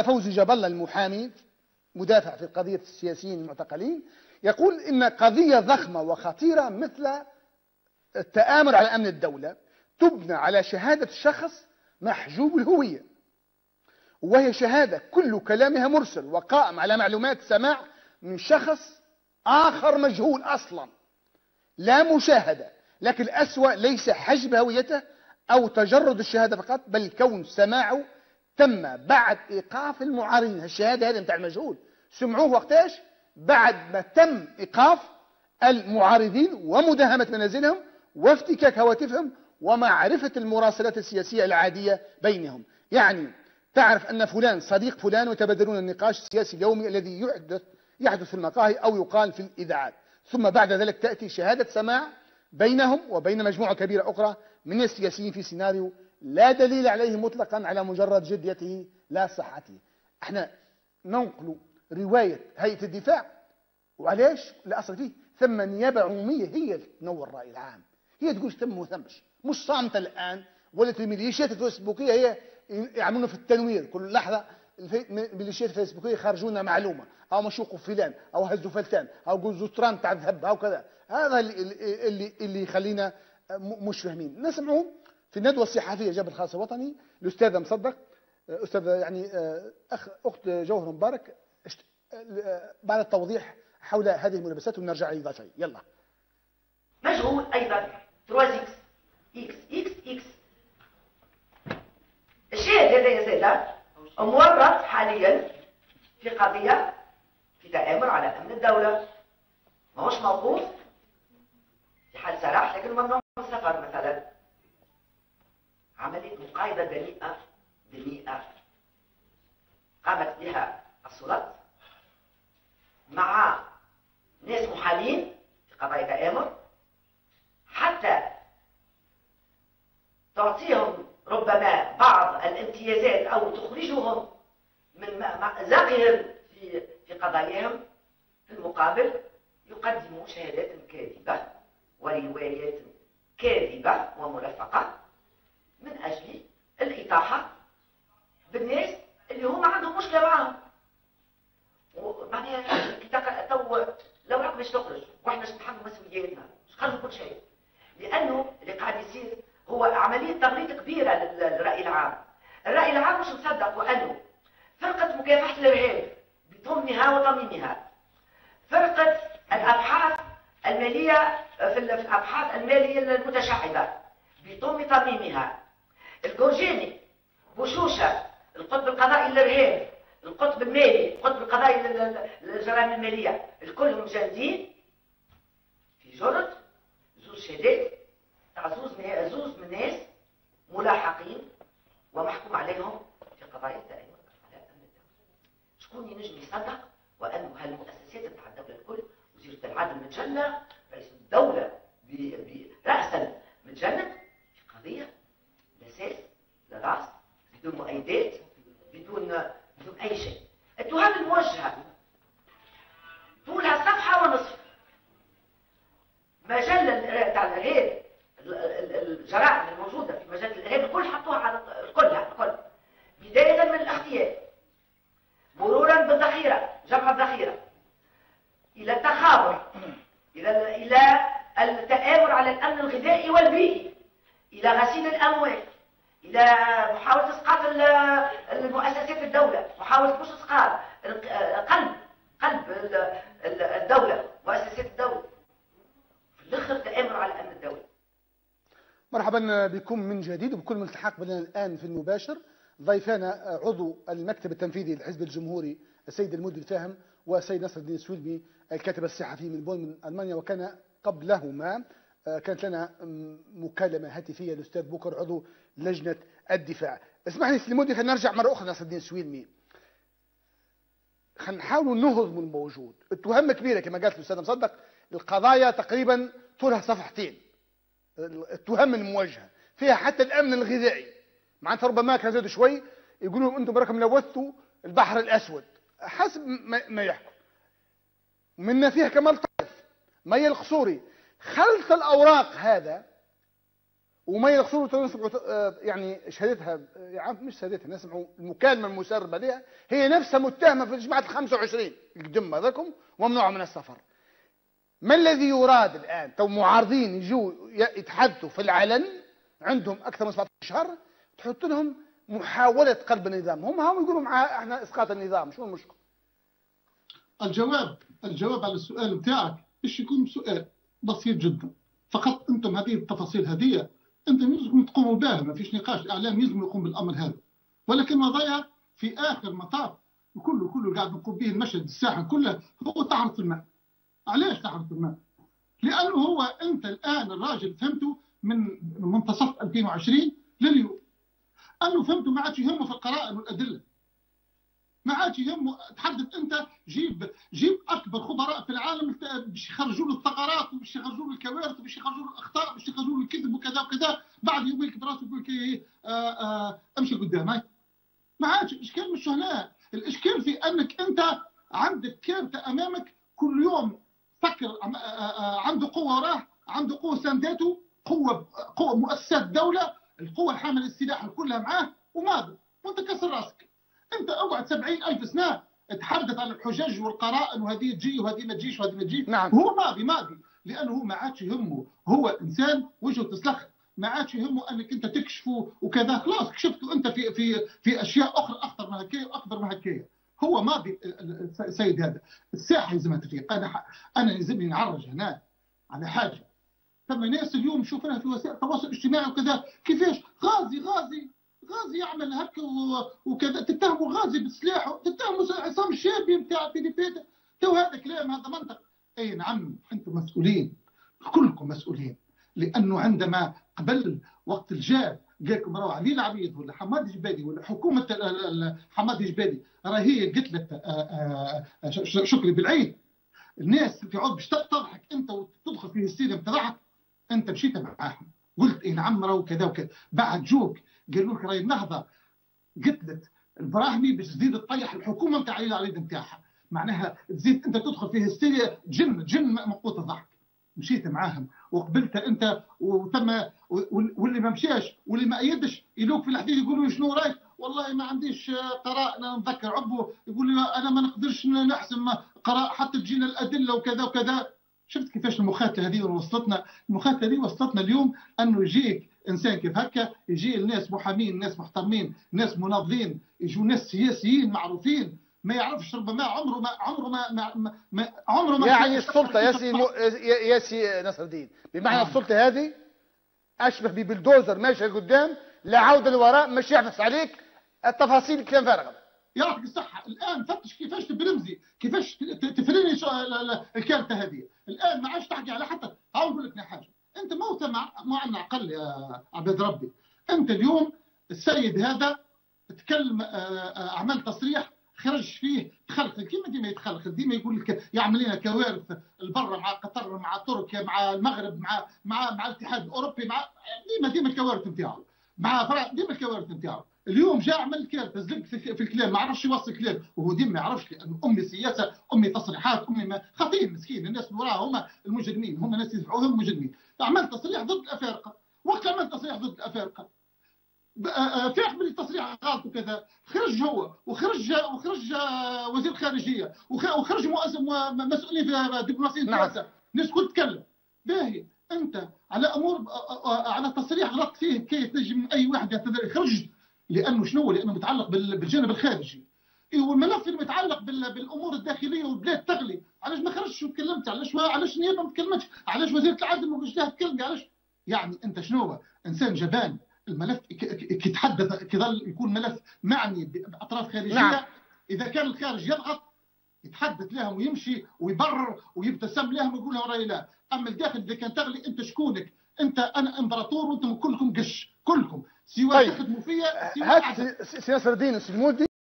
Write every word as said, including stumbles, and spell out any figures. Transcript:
فوزي جبلة المحامي مدافع في قضية السياسيين المعتقلين يقول إن قضية ضخمة وخطيرة مثل التآمر على أمن الدولة تبنى على شهادة شخص محجوب الهوية، وهي شهادة كل كلامها مرسل وقائم على معلومات سماع من شخص آخر مجهول أصلا، لا مشاهدة. لكن الأسوأ ليس حجب هويته أو تجرد الشهادة فقط، بل كون سماعه تم بعد إيقاف المعارضين. الشهادة هذه متاع المجهول سمعوه وقتاش؟ بعد ما تم إيقاف المعارضين ومداهمة منازلهم وافتكاك هواتفهم ومعرفة المراسلات السياسية العادية بينهم. يعني تعرف أن فلان صديق فلان ويتبادلون النقاش السياسي اليومي الذي يحدث يحدث في المقاهي أو يقال في الإذاعات، ثم بعد ذلك تأتي شهادة سماع بينهم وبين مجموعة كبيرة أخرى من السياسيين في سيناريو لا دليل عليه مطلقا على مجرد جديته لا صحته. احنا ننقل رواية هيئة الدفاع، وعلاش؟ الأصل فيه ثم نيابة عمومية هي اللي تنور الرأي العام، هي تقول ثم وثمش، مش صامتة الآن. ولات الميليشيات الفيسبوكية هي يعملون في التنوير كل لحظة. الميليشيات الفيسبوكية يخرجونا معلومة أو مشوقوا فلان أو هزوا فلتان أو قلزوا تران تاع الذهب أو كذا. هذا اللي اللي اللي يخلينا مش فاهمين. نسمعوا في الندوة الصحفية جبل الخاص الوطني الأستاذة مصدق، أستاذ يعني أخ أخت جوهر مبارك، بعد التوضيح حول هذه الملابسات ونرجع إلى شيء. يلا. مجهول أيضا ثلاثة إكس إكس إكس إكس. الشاهد هذا يا سادة مورط حاليا في قضية في تآمر على أمن الدولة، ماهوش موقوف في حال سراح، لكن ممنوع من السفر مثلا. عملية مقايضة دنيئة دنيئة قامت بها السلطات مع ناس محالين في قضايا تآمر حتى تعطيهم ربما بعض الامتيازات أو تخرجهم من مأزقهم في في قضاياهم. في المقابل يقدموا شهادات كاذبة وروايات كاذبة وملفقة من أجل الإطاحة بالناس اللي هم عندهم مشكلة معهم. ومعناها تو الأوراق باش تخرج واحنا باش نتحمل مسؤولياتنا، باش نخرجوا كل شيء، لأنه اللي قاعد يصير هو عملية تغليط كبيرة للرأي العام. الرأي العام مش مصدق وأنه فرقة مكافحة الإرهاب بضمنها وضميمها، فرقة الأبحاث المالية في الأبحاث المالية المتشعبة بضم تضميمها، الجورجيني، بوشوشة، القطب القضائي للإرهاب، القطب المالي، القطب القضائي للجرائم المالية، الكل مجندين في جرد زوج شهادات تاع زوز زوز من ناس ملاحقين ومحكوم عليهم في قضايا التآمر على أمن الدولة. شكون ينجم يصدق وأنه هالمؤسسات بتاع الدولة الكل، وزيرة العدل متجنة، رئيس الدولة برأسا متجند في قضية لا ساس لا راس، بدون مؤيدات، بدون بدون أي شيء. التهم الموجهة طولها صفحة ونصف. مجلة تاع الإرهاب، الجرائم الموجودة في مجال الإرهاب الكل حطوها على الكل الكل، بداية من الاغتيال مرورا بالذخيرة، جمع الذخيرة، إلى التخابر، إلى إلى التآمر على الأمن الغذائي والبيئي، إلى غسيل الأموال، إلى محاولة إسقاط المؤسسات الدولة، محاولة مش إسقاط قلب قلب الدولة، مؤسسات الدولة، في الآخر تآمر على أمن الدولة. مرحبا بكم من جديد وبكل ملتحق بنا الآن في المباشر. ضيفانا عضو المكتب التنفيذي للحزب الجمهوري السيد المدير فاهم، والسيد نصر الدين السويلمي الكاتب الصحفي من بون من ألمانيا، وكان قبلهما كانت لنا مكالمة هاتفية الأستاذ بكر عضو لجنة الدفاع. اسمحني سيدي المدير خلينا نرجع مرة أخرى نصر الدين السويلمي. خلينا نحاولوا نهضموا الموجود. التهم كبيرة كما قالت الأستاذ مصدق، القضايا تقريبا طولها صفحتين. التهم الموجهة فيها حتى الأمن الغذائي، معناتها ربما كان زادوا شوي يقولوا أنتم براكم لوثتوا البحر الأسود حسب ما يحكوا. منا فيها كمال طائف مي القصوري خلط الأوراق هذا وما يغسلوا يسمعوا يعني شهادتها، يعني مش شهادتها، نسمعوا المكالمه المسربه لها، هي نفسها متهمه في جماعه ال خمسة وعشرين القدم هذاكم وممنوعه من السفر. ما الذي يراد الان؟ تو معارضين يجوا يتحدثوا في العلن، عندهم اكثر من سبعة عشر شهر، تحط لهم محاوله قلب النظام، هم هم يقولوا مع احنا اسقاط النظام، شو المشكله؟ الجواب الجواب على السؤال بتاعك ايش يكون سؤال بسيط جدا، فقط انتم هذه التفاصيل هذه انتم يلزم تقوموا بها، ما فيش نقاش، الاعلام يلزم يقوم بالامر هذا، ولكن القضايا في اخر مطاف كله كله قاعد نقوم به المشهد الساحه كله هو طعنه في الماء. علاش طعنه في الماء؟ لانه هو انت الان الراجل فهمته من منتصف ألفين وعشرين لليوم انه فهمته ما عادش يهمه في القرائن والادله، ما عادش يهمه. تحدث انت جيب جيب اكبر خبراء في العالم باش يخرجوا له الثغرات وباش يخرجوا له الكوارث وباش يخرجوا له الاخطاء وباش يخرجوا له الكذب وكذا وكذا، بعد يقول لك براسه يقول لك ايه امشي قدام. ما عادش الاشكال مش هنا، الاشكال في انك انت عندك كارثه امامك كل يوم، فكر عنده قوه وراه، عنده قوه ساندته، قوه قوه مؤسسات الدوله، القوه الحامله السلاح كلها معاه، وماذا؟ وانت كسر راسك. انت اقعد سبعين ألف سنه تحدث عن الحجج والقرائن وهذه تجي وهذه ما تجيش وهذه ما تجيش. نعم. هو ماضي ماضي لانه هو ما عادش يهمه، هو انسان وجهه تسلخ، ما عادش يهمه انك انت تكشفه وكذا، خلاص كشفته انت في في في اشياء اخرى اخطر من هكايا واكبر من هكايا. هو ماضي السيد هذا. الساحه يلزمها تفيق. انا انا يلزمني نعرج هنا على حاجه. ثم ناس اليوم نشوفها في وسائل التواصل الاجتماعي وكذا، كيفاش غازي غازي غازي يعمل هكا وكذا، تتهموا غازي بالسلاح، تتهموا عصام الشابي نتاع فيليبيتا، تو هذا كلام، هذا منطق. اي نعم انتم مسؤولين، كلكم مسؤولين، لانه عندما قبل وقت الجاد قال لكم راهو علي العبيد ولا حماد الجبالي ولا حكومه حماد الجبالي راهي قتلت شكري بالعيد، الناس تعود باش تضحك انت وتدخل في الهستيريا تضحك، انت مشيت معاهم قلت اي نعم راهو كذا وكذا، بعد جوك قالوا لك راهي النهضه قتلت البراهمي باش تزيد تطيح الحكومه نتاع علي العبيد نتاعها، معناها تزيد انت تدخل في هستيريا جن جن مقوت الضحك. مشيت معاهم وقبلت انت وتم، واللي ما مشاش واللي ما ايدش يلوك في الحديث يقولوا شنو رايك؟ والله ما عنديش قراء. انا نذكر عبو يقول لي انا ما نقدرش نحسم قراء حتى تجينا الادله وكذا وكذا. شفت كيفاش المخاتله هذه وصلتنا؟ المخاتله هذه وصلتنا اليوم انه يجيك انسان كيف هكا، يجي الناس محامين، ناس محترمين، ناس مناضلين، يجوا ناس سياسيين معروفين، ما يعرفش ربما عمره ما عمره ما, ما, ما عمره ما يعني السلطه يا سي يا سي نصر الدين، بمعنى آه. السلطه هذه اشبه ببلدوزر ماشي لقدام لا عوده للوراء، مش يحفظ عليك التفاصيل كلام فارغه. يعطيك الصحه. الان فتش كيفاش تبرمزي، كيفاش تفريني الكارثه هذه. الان ما عادش تحكي على حتى. هاو نقول لك حاجه، انت موتى مع ما عندنا عقل يا عباد ربي. انت اليوم السيد هذا تكلم، عمل تصريح خرج فيه تخلخل، كيما ديما يتخلخل، ديما يقول لك يعمل لنا كوارث البر مع قطر مع تركيا مع المغرب مع مع مع الاتحاد الاوروبي، مع ديما ديما الكوارث نتاعو، مع فرنسا ديما الكوارث نتاعو. اليوم جاء عمل كارثه زلق في, في الكلام، ما عرفش يوصل الكلام، وهو ديما ما يعرفش، لانه امي سياسه، امي تصريحات، امي ما خطير مسكين، الناس اللي وراه هما المجرمين، هما ناس يدفعوهم مجرمين. عمل تصريح ضد الافارقه، وقت عمل تصريح ضد الافارقه فاق من التصريح غلط وكذا، خرج هو وخرج وخرج وزير الخارجيه وخرج مسؤولين في الدبلوماسيه السياسه، الناس كل تتكلم. باهي انت على امور على تصريح غلط فيه كي تنجم اي واحد يعتذر يخرج، لانه شنو؟ لانه متعلق بالجانب الخارجي. والملف اللي متعلق بالامور الداخليه والبلاد تغلي، علاش ما خرجتش وتكلمت؟ علاش علاش النيابه ما تكلمتش؟ علاش وزيره العدل ما قلتش لها تكلمي؟ علاش؟ يعني انت شنو؟ انسان جبان. الملف كي يتحدث كيظل يكون ملف معني باطراف خارجيه. نعم. اذا كان الخارج يضغط يتحدث لهم ويمشي ويبرر ويبتسم لهم ويقول لهم راي لا، اما الداخل اذا كان تغلي انت شكونك؟ انت انا امبراطور وانتم كلكم قش، كلكم سواء تخدموا فيا سواء سي نصر الدين السلمودي.